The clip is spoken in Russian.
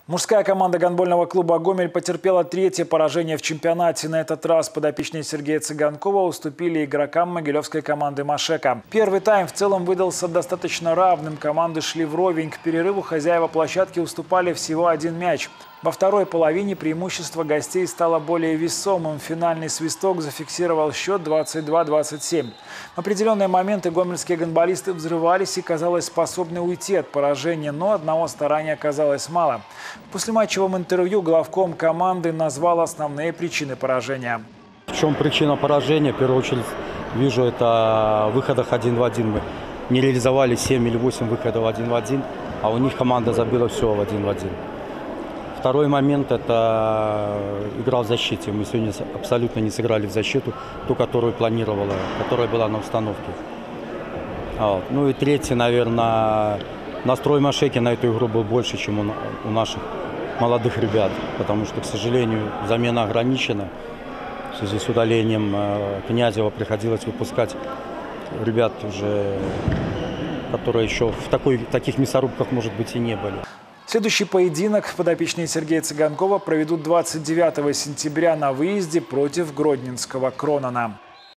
Мужская команда гандбольного клуба «Гомель» потерпела третье поражение в чемпионате. На этот раз подопечные Сергея Цыганкова уступили игрокам могилевской команды «Машека». Первый тайм в целом выдался достаточно равным. Команды шли вровень. К перерыву хозяева площадки уступали всего один мяч. Во второй половине преимущество гостей стало более весомым. Финальный свисток зафиксировал счет 22-27. В определенные моменты гомельские гандболисты взрывались и, казалось, способны уйти от поражения, но одного старания оказалось мало. В послематчевом интервью главком команды назвал основные причины поражения. В чем причина поражения? В первую очередь вижу, это в выходах 1 в 1. Мы не реализовали 7 или 8 выходов 1 в 1, а у них команда забила все в 1 в 1. Второй момент – это игра в защите. Мы сегодня абсолютно не сыграли в защиту, ту, которую планировала, которая была на установке. Ну и третий, наверное, настрой Машеки на эту игру был больше, чем у наших молодых ребят. Потому что, к сожалению, замена ограничена. В связи с удалением Князева приходилось выпускать ребят уже, которые еще в таких мясорубках, может быть, и не были. Следующий поединок подопечные Сергея Цыганкова проведут 29 сентября на выезде против гродненского Кронана.